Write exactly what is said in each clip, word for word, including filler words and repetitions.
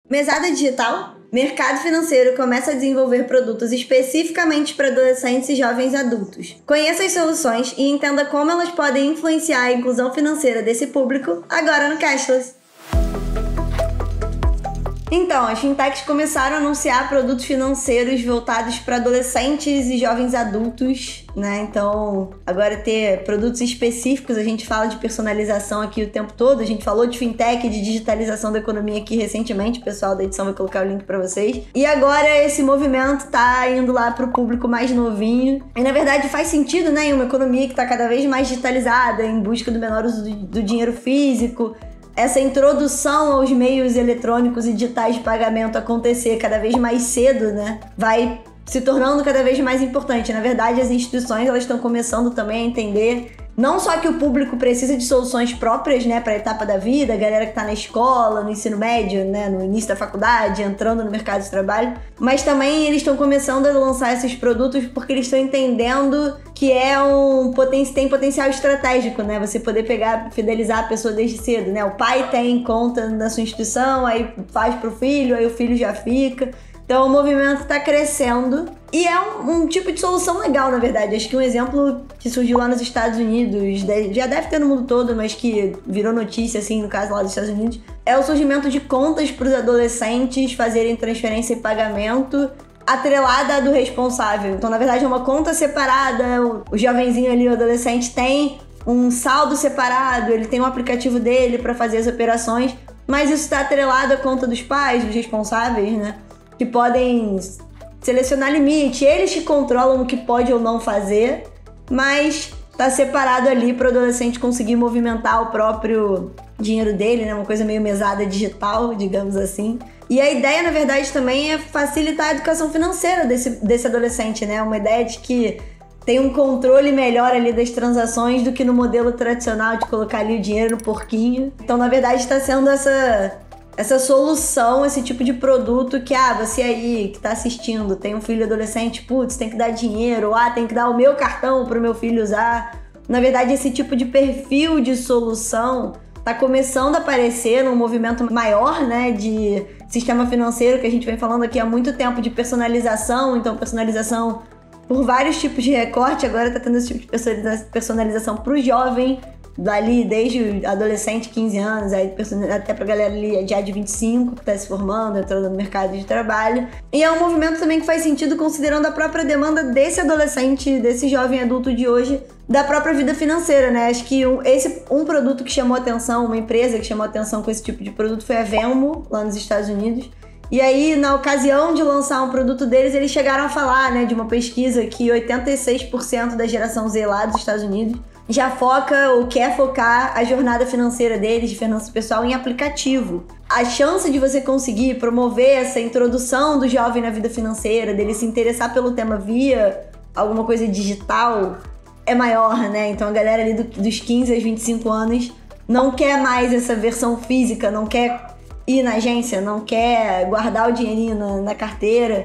Mesada digital? Mercado financeiro começa a desenvolver produtos especificamente para adolescentes e jovens adultos. Conheça as soluções e entenda como elas podem influenciar a inclusão financeira desse público agora no Cashless. Então, as fintechs começaram a anunciar produtos financeiros voltados para adolescentes e jovens adultos, né? Então, agora ter produtos específicos, a gente fala de personalização aqui o tempo todo, a gente falou de fintech, de digitalização da economia aqui recentemente, o pessoal da edição vai colocar o link para vocês. E agora esse movimento tá indo lá para o público mais novinho. E na verdade faz sentido, né? Em uma economia que está cada vez mais digitalizada, em busca do menor uso do, do dinheiro físico, essa introdução aos meios eletrônicos e digitais de pagamento acontecer cada vez mais cedo, né, vai se tornando cada vez mais importante. Na verdade, as instituições elas estão começando também a entender não só que o público precisa de soluções próprias, né, para a etapa da vida, a galera que está na escola, no ensino médio, né, no início da faculdade, entrando no mercado de trabalho, mas também eles estão começando a lançar esses produtos porque eles estão entendendo que é um poten- tem potencial estratégico, né, você poder pegar, fidelizar a pessoa desde cedo, né, o pai tem conta na sua instituição, aí faz pro filho, aí o filho já fica. Então o movimento está crescendo e é um, um tipo de solução legal, na verdade. Acho que um exemplo que surgiu lá nos Estados Unidos, já deve ter no mundo todo, mas que virou notícia, assim, no caso lá dos Estados Unidos, é o surgimento de contas para os adolescentes fazerem transferência e pagamento atrelada à do responsável. Então, na verdade, é uma conta separada, o, o jovenzinho ali, o adolescente, tem um saldo separado, ele tem um aplicativo dele para fazer as operações, mas isso está atrelado à conta dos pais, dos responsáveis, né? Que podem selecionar limite, eles que controlam o que pode ou não fazer, mas tá separado ali para o adolescente conseguir movimentar o próprio dinheiro dele, né? Uma coisa meio mesada digital, digamos assim. E a ideia, na verdade, também é facilitar a educação financeira desse, desse adolescente, né? Uma ideia de que tem um controle melhor ali das transações do que no modelo tradicional de colocar ali o dinheiro no porquinho. Então, na verdade, está sendo essa... essa solução, esse tipo de produto que, ah, você aí que tá assistindo, tem um filho adolescente, putz, tem que dar dinheiro, ah, tem que dar o meu cartão pro meu filho usar. Na verdade, esse tipo de perfil de solução tá começando a aparecer num movimento maior, né, de sistema financeiro, que a gente vem falando aqui há muito tempo, de personalização. Então, personalização por vários tipos de recorte, agora tá tendo esse tipo de personalização pro jovem, dali desde adolescente, quinze anos, aí até pra galera ali já de vinte e cinco, que tá se formando, entrando no mercado de trabalho. E é um movimento também que faz sentido considerando a própria demanda desse adolescente, desse jovem adulto de hoje, da própria vida financeira, né? Acho que um, esse, um produto que chamou atenção, uma empresa que chamou atenção com esse tipo de produto foi a Venmo, lá nos Estados Unidos. E aí, na ocasião de lançar um produto deles, eles chegaram a falar, né, de uma pesquisa que oitenta e seis por cento da geração Z lá dos Estados Unidos já foca ou quer focar a jornada financeira deles, de finança pessoal, em aplicativo. A chance de você conseguir promover essa introdução do jovem na vida financeira, dele se interessar pelo tema via alguma coisa digital, é maior, né? Então a galera ali do, dos quinze aos vinte e cinco anos não quer mais essa versão física, não quer ir na agência, não quer guardar o dinheirinho na, na carteira.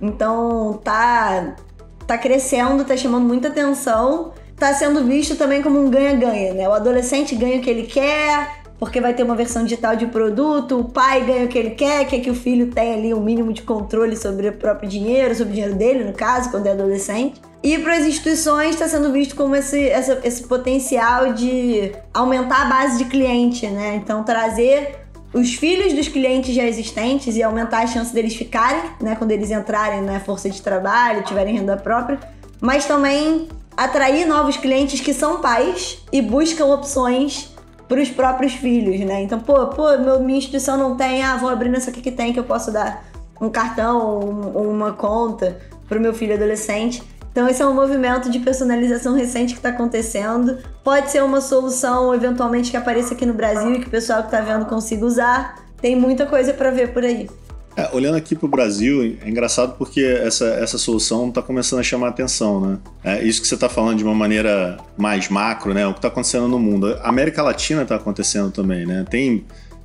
Então tá, tá crescendo, tá chamando muita atenção. Tá sendo visto também como um ganha-ganha, né? O adolescente ganha o que ele quer, porque vai ter uma versão digital de produto, o pai ganha o que ele quer, quer que o filho tenha ali um mínimo de controle sobre o próprio dinheiro, sobre o dinheiro dele, no caso, quando é adolescente. E para as instituições está sendo visto como esse, essa, esse potencial de aumentar a base de cliente, né? Então trazer os filhos dos clientes já existentes e aumentar a chance deles ficarem, né? Quando eles entrarem na força de trabalho, tiverem renda própria, mas também atrair novos clientes que são pais e buscam opções para os próprios filhos, né? Então, pô, pô, meu, minha instituição não tem, ah, vou abrir nessa aqui que tem, que eu posso dar um cartão ou, ou uma conta para o meu filho adolescente. Então, esse é um movimento de personalização recente que está acontecendo. Pode ser uma solução, eventualmente, que apareça aqui no Brasil e que o pessoal que está vendo consiga usar. Tem muita coisa para ver por aí. É, olhando aqui para o Brasil, é engraçado porque essa, essa solução está começando a chamar a atenção, né? É, isso que você está falando de uma maneira mais macro, né? O que está acontecendo no mundo. A América Latina está acontecendo também, né? Tem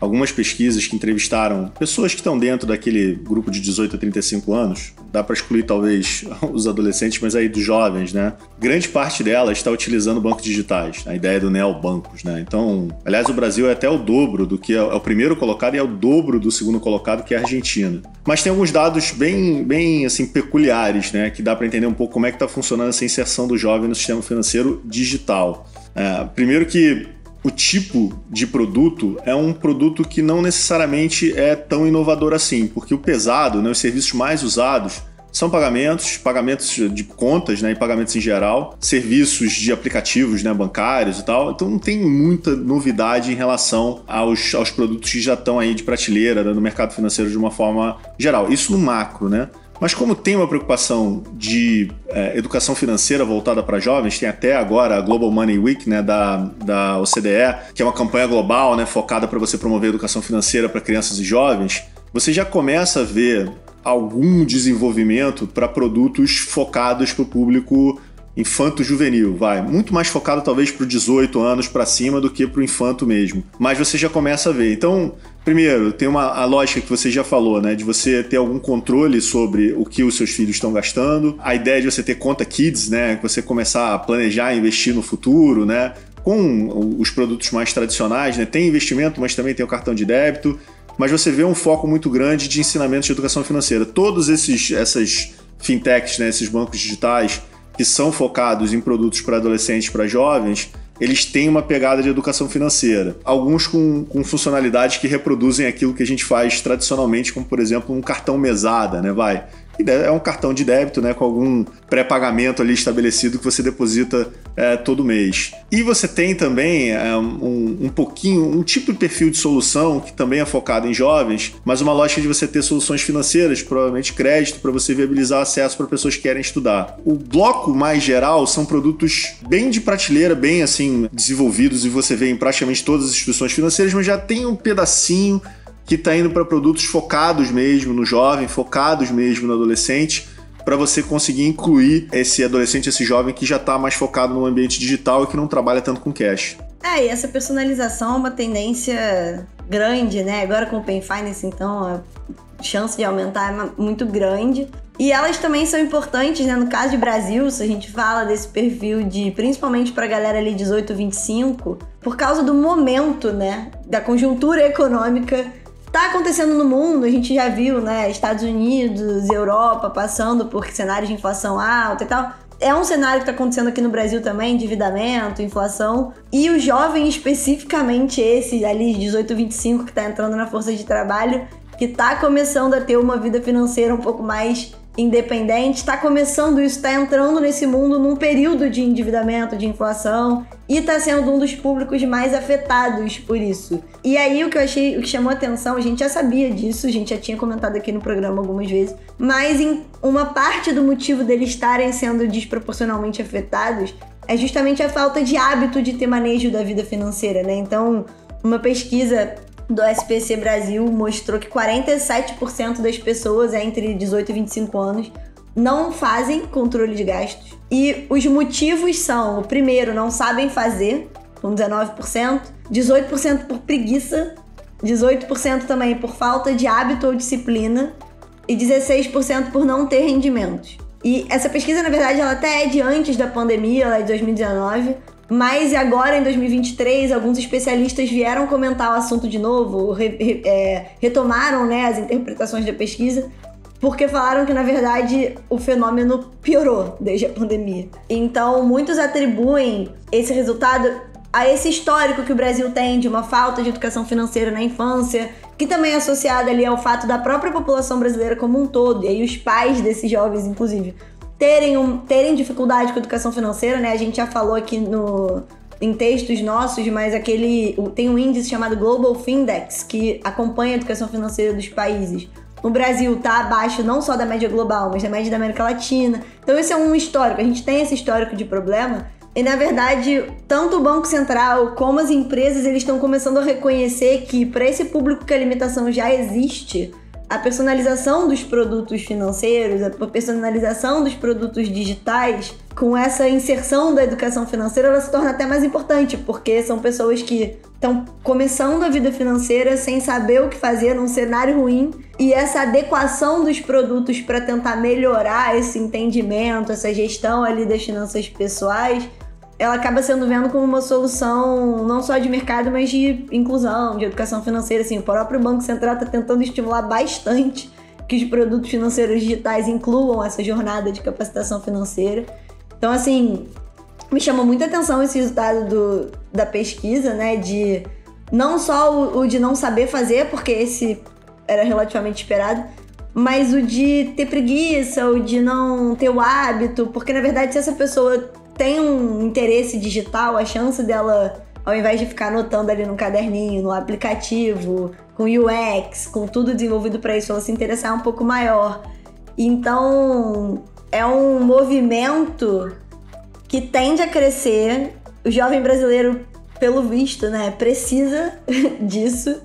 algumas pesquisas que entrevistaram pessoas que estão dentro daquele grupo de dezoito a trinta e cinco anos, dá para excluir talvez os adolescentes, mas aí dos jovens, né? Grande parte delas está utilizando bancos digitais, a ideia do neobancos, né? Então, aliás, o Brasil é até o dobro do que é o primeiro colocado e é o dobro do segundo colocado, que é a Argentina. Mas tem alguns dados bem, bem assim, peculiares, né? Que dá para entender um pouco como é que está funcionando essa inserção do jovem no sistema financeiro digital. É, primeiro que o tipo de produto é um produto que não necessariamente é tão inovador assim, porque o pesado, né, os serviços mais usados são pagamentos, pagamentos de contas, né, e pagamentos em geral, serviços de aplicativos, né, bancários e tal. Então não tem muita novidade em relação aos, aos produtos que já estão aí de prateleira, né, no mercado financeiro de uma forma geral. Isso no macro, né? Mas como tem uma preocupação de é, educação financeira voltada para jovens, tem até agora a Global Money Week, né, da, da O C D E, que é uma campanha global, né, focada para você promover a educação financeira para crianças e jovens, você já começa a ver algum desenvolvimento para produtos focados para o público infanto-juvenil, vai. Muito mais focado talvez para os dezoito anos para cima do que para o infanto mesmo. Mas você já começa a ver. Então, primeiro, tem uma, a lógica que você já falou, né? De você ter algum controle sobre o que os seus filhos estão gastando. A ideia de você ter conta Kids, né? Você começar a planejar e investir no futuro, né? Com os produtos mais tradicionais, né? Tem investimento, mas também tem o cartão de débito. Mas você vê um foco muito grande de ensinamentos de educação financeira. Todos esses essas fintechs, né? Esses bancos digitais que são focados em produtos para adolescentes, para jovens, eles têm uma pegada de educação financeira. Alguns com, com funcionalidades que reproduzem aquilo que a gente faz tradicionalmente, como, por exemplo, um cartão mesada, né? Vai. É um cartão de débito, né, com algum pré-pagamento ali estabelecido que você deposita é, todo mês. E você tem também é, um, um pouquinho, um tipo de perfil de solução que também é focado em jovens, mas uma lógica de você ter soluções financeiras, provavelmente crédito, para você viabilizar acesso para pessoas que querem estudar. O bloco mais geral são produtos bem de prateleira, bem assim desenvolvidos, e você vê em praticamente todas as instituições financeiras, mas já tem um pedacinho que está indo para produtos focados mesmo no jovem, focados mesmo no adolescente, para você conseguir incluir esse adolescente, esse jovem que já está mais focado no ambiente digital e que não trabalha tanto com cash. É, e essa personalização é uma tendência grande, né? Agora com o Open Finance, então, a chance de aumentar é muito grande. E elas também são importantes, né? No caso de Brasil, se a gente fala desse perfil de, principalmente para a galera ali dezoito a vinte e cinco, por causa do momento, né? Da conjuntura econômica. Tá acontecendo no mundo, a gente já viu, né, Estados Unidos, Europa passando por cenários de inflação alta e tal. É um cenário que tá acontecendo aqui no Brasil também, endividamento, inflação. E o jovem, especificamente esse ali, dezoito a vinte e cinco, que tá entrando na força de trabalho, que tá começando a ter uma vida financeira um pouco mais independente, tá começando isso, tá entrando nesse mundo num período de endividamento, de inflação, e tá sendo um dos públicos mais afetados por isso. E aí o que eu achei, o que chamou atenção, a gente já sabia disso, a gente já tinha comentado aqui no programa algumas vezes, mas em uma parte do motivo deles estarem sendo desproporcionalmente afetados é justamente a falta de hábito de ter manejo da vida financeira, né? Então, uma pesquisa do S P C Brasil mostrou que quarenta e sete por cento das pessoas entre dezoito e vinte e cinco anos não fazem controle de gastos. E os motivos são, o primeiro, não sabem fazer, com dezenove por cento, dezoito por cento por preguiça, dezoito por cento também por falta de hábito ou disciplina e dezesseis por cento por não ter rendimentos. E essa pesquisa, na verdade, ela até é de antes da pandemia, ela é de dois mil e dezenove, mas agora, em dois mil e vinte e três, alguns especialistas vieram comentar o assunto de novo, re, re, é, retomaram, né, as interpretações da pesquisa, porque falaram que, na verdade, o fenômeno piorou desde a pandemia. Então, muitos atribuem esse resultado a esse histórico que o Brasil tem de uma falta de educação financeira na infância, que também é associada ali ao fato da própria população brasileira como um todo, e aí os pais desses jovens, inclusive, terem, um, terem dificuldade com a educação financeira, né? A gente já falou aqui no, em textos nossos, mas aquele, tem um índice chamado Global Findex, que acompanha a educação financeira dos países. O Brasil está abaixo não só da média global, mas da média da América Latina. Então esse é um histórico, a gente tem esse histórico de problema. E, na verdade, tanto o Banco Central como as empresas, eles estão começando a reconhecer que, para esse público que a limitação já existe, a personalização dos produtos financeiros, a personalização dos produtos digitais, com essa inserção da educação financeira, ela se torna até mais importante, porque são pessoas que estão começando a vida financeira sem saber o que fazer num cenário ruim, e essa adequação dos produtos para tentar melhorar esse entendimento, essa gestão ali das finanças pessoais, ela acaba sendo vendo como uma solução não só de mercado, mas de inclusão, de educação financeira. Assim, o próprio Banco Central está tentando estimular bastante que os produtos financeiros digitais incluam essa jornada de capacitação financeira. Então, assim, me chamou muita atenção esse resultado do, da pesquisa, né? De não só o, o de não saber fazer, porque esse era relativamente esperado, mas o de ter preguiça, o de não ter o hábito, porque, na verdade, se essa pessoa tem um interesse digital, a chance dela, ao invés de ficar anotando ali no caderninho, no aplicativo, com U X, com tudo desenvolvido para isso, ela se interessar um pouco maior. Então, é um movimento que tende a crescer. O jovem brasileiro, pelo visto, né, precisa disso.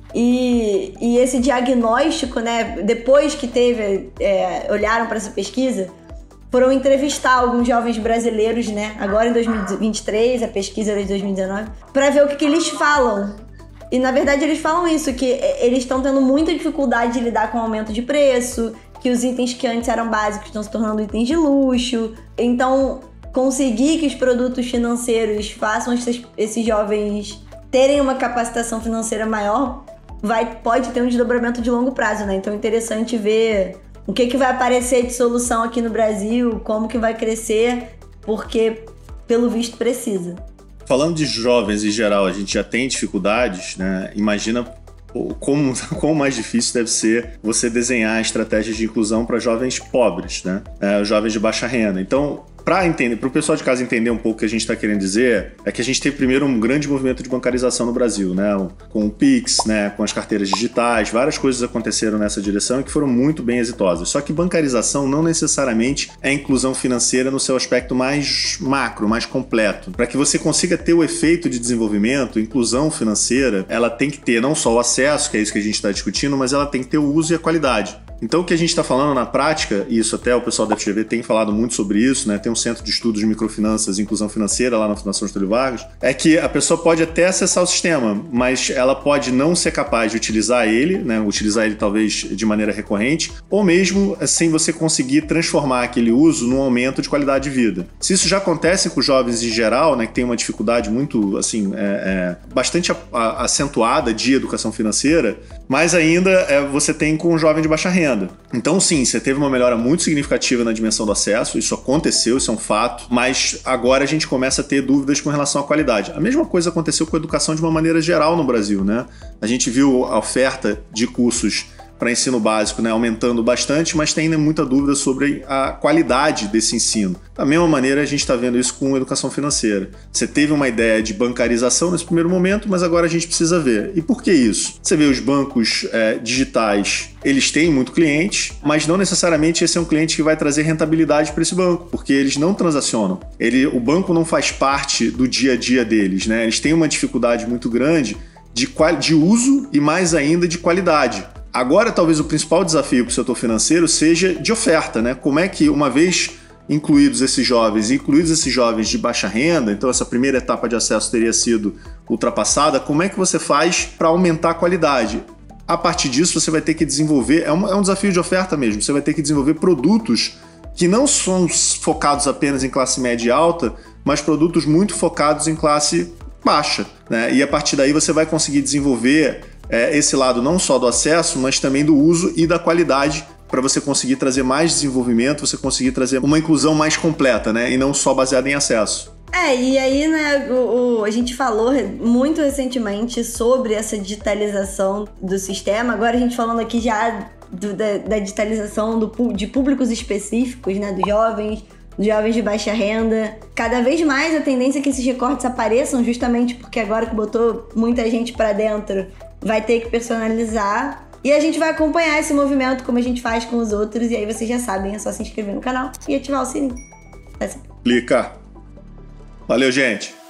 E, e esse diagnóstico, né, depois que teve, é, olharam para essa pesquisa, foram entrevistar alguns jovens brasileiros, né, agora em dois mil e vinte e três, a pesquisa era de dois mil e dezenove, para ver o que, que eles falam. E, na verdade, eles falam isso, que eles estão tendo muita dificuldade de lidar com o aumento de preço, que os itens que antes eram básicos estão se tornando itens de luxo. Então, conseguir que os produtos financeiros façam esses, esses jovens terem uma capacitação financeira maior vai, pode ter um desdobramento de longo prazo, né? Então, é interessante ver o que, que vai aparecer de solução aqui no Brasil, como que vai crescer, porque, pelo visto, precisa. Falando de jovens em geral, a gente já tem dificuldades, né? Imagina como, como mais difícil deve ser você desenhar estratégias de inclusão para jovens pobres, né? É, jovens de baixa renda. Então, para entender, para o pessoal de casa entender um pouco o que a gente está querendo dizer, é que a gente teve primeiro um grande movimento de bancarização no Brasil, né? Com o Pix, né? Com as carteiras digitais, várias coisas aconteceram nessa direção e que foram muito bem exitosas. Só que bancarização não necessariamente é inclusão financeira no seu aspecto mais macro, mais completo. Para que você consiga ter o efeito de desenvolvimento, inclusão financeira, ela tem que ter não só o acesso, que é isso que a gente está discutindo, mas ela tem que ter o uso e a qualidade. Então, o que a gente está falando na prática, e isso até o pessoal da F G V tem falado muito sobre isso, né? Tem um centro de estudos de microfinanças e inclusão financeira lá na Fundação Getúlio Vargas, é que a pessoa pode até acessar o sistema, mas ela pode não ser capaz de utilizar ele, né? Utilizar ele talvez de maneira recorrente, ou mesmo sem você conseguir transformar aquele uso num aumento de qualidade de vida. Se isso já acontece com os jovens em geral, né? Que tem uma dificuldade muito, assim, é, é, bastante a, a, acentuada de educação financeira, mais ainda é, você tem com um jovem de baixa renda. Então, sim, você teve uma melhora muito significativa na dimensão do acesso, isso aconteceu, isso é um fato, mas agora a gente começa a ter dúvidas com relação à qualidade. A mesma coisa aconteceu com a educação de uma maneira geral no Brasil, né? A gente viu a oferta de cursos para ensino básico, né, aumentando bastante, mas tem ainda muita dúvida sobre a qualidade desse ensino. Da mesma maneira, a gente está vendo isso com educação financeira. Você teve uma ideia de bancarização nesse primeiro momento, mas agora a gente precisa ver. E por que isso? Você vê os bancos é, digitais, eles têm muito cliente, mas não necessariamente esse é um cliente que vai trazer rentabilidade para esse banco, porque eles não transacionam. Ele, o banco não faz parte do dia a dia deles, né? Eles têm uma dificuldade muito grande de, de uso e mais ainda de qualidade. Agora, talvez o principal desafio para o setor financeiro seja de oferta, né? Como é que, uma vez incluídos esses jovens, incluídos esses jovens de baixa renda, então essa primeira etapa de acesso teria sido ultrapassada, como é que você faz para aumentar a qualidade? A partir disso, você vai ter que desenvolver, é um, é um desafio de oferta mesmo, você vai ter que desenvolver produtos que não são focados apenas em classe média e alta, mas produtos muito focados em classe baixa, né? E a partir daí você vai conseguir desenvolver É, esse lado não só do acesso, mas também do uso e da qualidade para você conseguir trazer mais desenvolvimento, você conseguir trazer uma inclusão mais completa, né? E não só baseada em acesso. É, e aí, né, o, o, a gente falou muito recentemente sobre essa digitalização do sistema, agora a gente falando aqui já do, da, da digitalização do, de públicos específicos, né, dos jovens, dos jovens de baixa renda. Cada vez mais a tendência é que esses recortes apareçam, justamente porque agora que botou muita gente para dentro, vai ter que personalizar. E a gente vai acompanhar esse movimento como a gente faz com os outros. E aí vocês já sabem, é só se inscrever no canal e ativar o sininho. Clica. Valeu, gente.